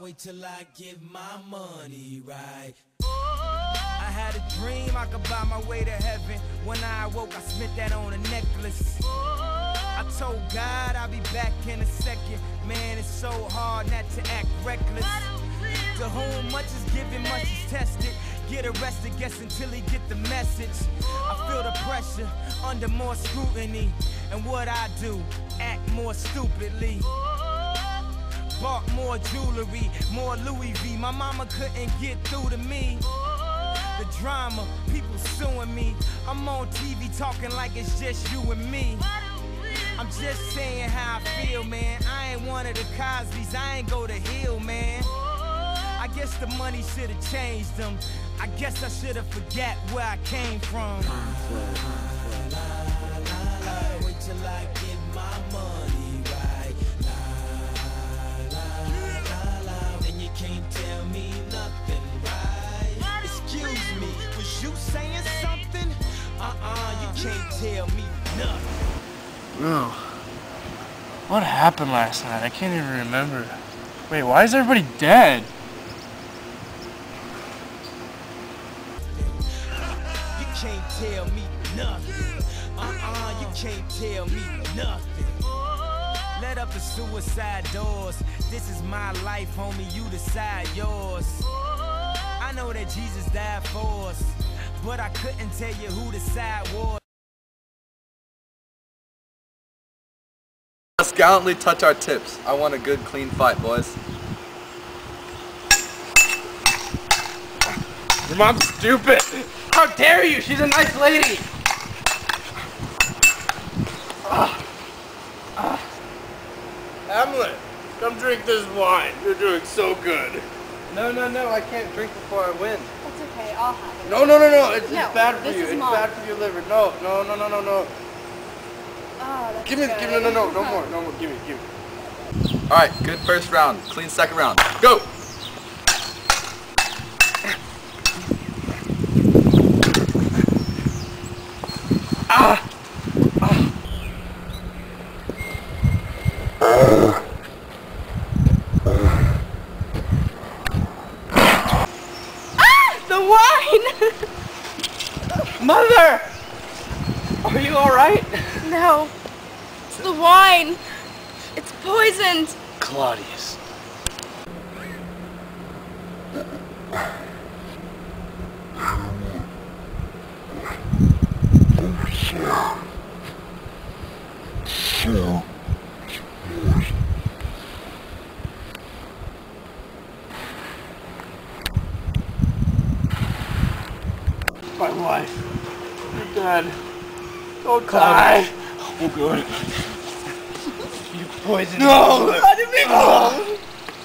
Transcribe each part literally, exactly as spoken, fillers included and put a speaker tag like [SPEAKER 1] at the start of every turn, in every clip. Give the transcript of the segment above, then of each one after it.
[SPEAKER 1] wait till I get my money right. I had a dream I could buy my way to heaven. When I awoke, I spent that on a necklace. I told God I'll be back in a second. Man, it's so hard not to act reckless. To whom much is given, much is tested. Get arrested, guess until he get the message. I feel the pressure under more scrutiny. And what I do, act more stupidly. Bought more jewelry, more Louis V. My mama couldn't get through to me. The drama, people suing me. I'm on T V talking like it's just you and me. I'm just saying how I feel, man. I ain't one of the Cosbys, I ain't go to Hill, man. I guess the money should've changed them. I guess I should've forgot where I came from. Wait till I get my money right. And you can't tell me nothing, right? Excuse me, was you saying something? Uh-uh, you can't tell me nothing.
[SPEAKER 2] Ooh. What happened last night? I can't even remember. Wait, why is everybody dead?
[SPEAKER 1] You can't tell me nothing. Uh-uh, you can't tell me nothing. Let up the suicide doors. This is my life, homie, you decide yours. I know that Jesus died for us, but I couldn't tell you who the side was.
[SPEAKER 3] Let's gallantly touch our tips. I want a good, clean fight, boys.
[SPEAKER 2] Your mom's stupid! How dare you? She's a nice lady! Uh, uh. Hamlet, come drink this wine. You're doing so good.
[SPEAKER 3] No, no, no, I can't drink before I win.
[SPEAKER 4] That's okay, I'll have it.
[SPEAKER 3] No, no, no, no, it's,
[SPEAKER 4] no,
[SPEAKER 3] it's bad for
[SPEAKER 4] this
[SPEAKER 3] you.
[SPEAKER 4] Is
[SPEAKER 3] it's
[SPEAKER 4] mom.
[SPEAKER 3] bad for your liver. No, no, no, no, no, no.
[SPEAKER 4] Oh, that's
[SPEAKER 3] give me,
[SPEAKER 4] good.
[SPEAKER 3] give me, no, no, no, no more, no more, give me, give me. All right, good first round, clean second round. Go! Ah!
[SPEAKER 4] The wine!
[SPEAKER 2] Mother! Are you alright?
[SPEAKER 4] No. It's the wine. It's poisoned.
[SPEAKER 2] Claudius. My wife. You're dead. Don't die. Oh, good. You poisoned me. No! Let me go!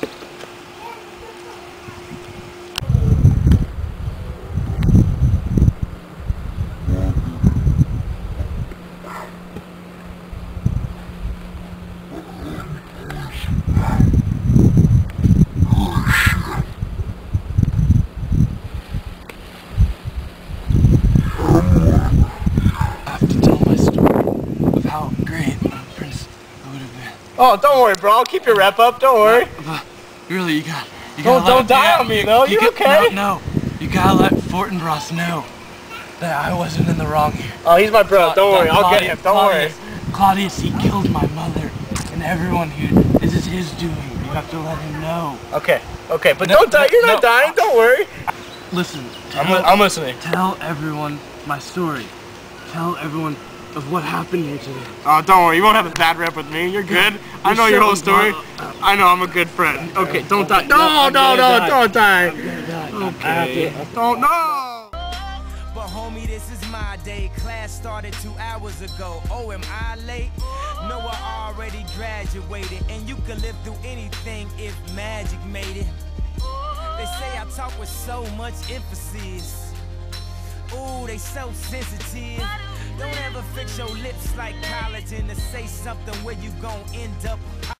[SPEAKER 2] Oh, don't worry, bro. I'll keep your rep up. Don't worry.
[SPEAKER 5] But, but really, you got. You
[SPEAKER 2] don't
[SPEAKER 5] gotta
[SPEAKER 2] don't die on me, though. You, you okay?
[SPEAKER 5] No, no. You gotta let Fortinbras know that I wasn't in the wrong here.
[SPEAKER 2] Oh, he's my bro.
[SPEAKER 5] Cla
[SPEAKER 2] don't worry. I'll
[SPEAKER 5] Claudius,
[SPEAKER 2] get him. Don't
[SPEAKER 5] Claudius,
[SPEAKER 2] worry.
[SPEAKER 5] Claudius, he killed my mother and everyone here. This is his doing. You have to let him know.
[SPEAKER 2] Okay. Okay, but
[SPEAKER 5] no,
[SPEAKER 2] don't die. You're
[SPEAKER 5] no,
[SPEAKER 2] not dying. Don't worry.
[SPEAKER 5] Listen.
[SPEAKER 2] I'm,
[SPEAKER 5] Tell,
[SPEAKER 2] I'm listening.
[SPEAKER 5] Tell everyone my story. Tell everyone of what happened here today.
[SPEAKER 2] Oh, don't worry. You won't have a bad rep with me. You're good. You're I know your whole story.
[SPEAKER 5] Uh,
[SPEAKER 2] I know I'm a good friend. Okay, don't die.
[SPEAKER 5] No,
[SPEAKER 2] No, no, no,
[SPEAKER 5] die.
[SPEAKER 2] don't die.
[SPEAKER 5] Die.
[SPEAKER 2] Okay. Don't, no.
[SPEAKER 1] But homie, this is my day. Class started two hours ago. Oh, am I late? No, I already graduated. And you can live through anything if magic made it. They say I talk with so much emphasis. Ooh, they so sensitive. Don't ever fix your lips like collagen to say something where you gon' end up